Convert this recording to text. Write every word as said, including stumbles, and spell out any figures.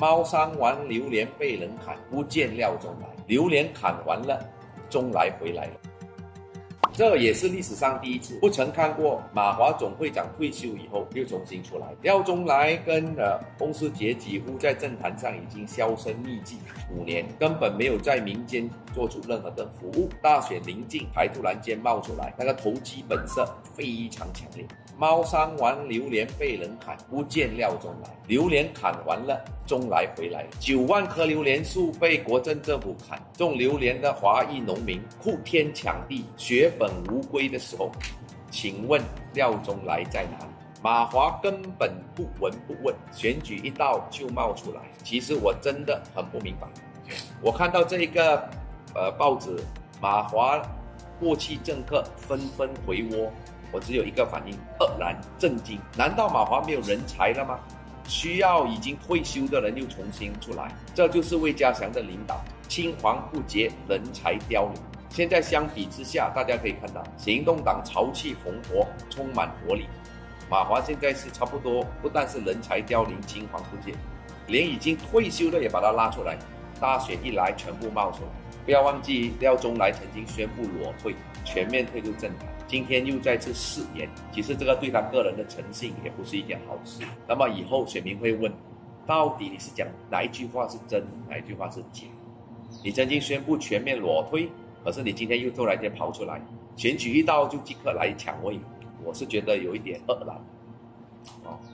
猫伤完榴莲被人砍，不见廖中来。榴莲砍完了，中来回来了。这也是历史上第一次，不曾看过马华总会长退休以后又重新出来。廖中来跟呃翁世杰几乎在政坛上已经销声匿迹五年，根本没有在民间做出任何的服务。大选临近，还突然间冒出来，那个投机本色非常强烈。猫伤完榴莲被人砍，不见廖中来。榴莲砍完了，中来回来了。九万棵榴莲树被国政政府砍，种榴莲的华裔农民哭天抢地、血本无归的时候，请问廖中来在哪里？马华根本不闻不问，选举一到就冒出来。其实我真的很不明白。我看到这个呃报纸，马华过气政客纷纷回窝。我只有一个反应：愕然、震惊。难道马华没有人才了吗？需要已经退休的人又重新出来，这就是魏家祥的领导。青黄不接，人才凋零。现在相比之下，大家可以看到，行动党潮气蓬勃，充满活力。马华现在是差不多，不但是人才凋零、青黄不接，连已经退休的也把他拉出来。大选一来，全部冒出来。不要忘记，廖中来曾经宣布裸退，全面退出政坛。今天又再次誓言，其实这个对他个人的诚信也不是一件好事。那么以后选民会问，到底你是讲哪一句话是真，哪一句话是假？你曾经宣布全面裸退，可是你今天又突然间跑出来，选举一到就即刻来抢位，我是觉得有一点愕然。哦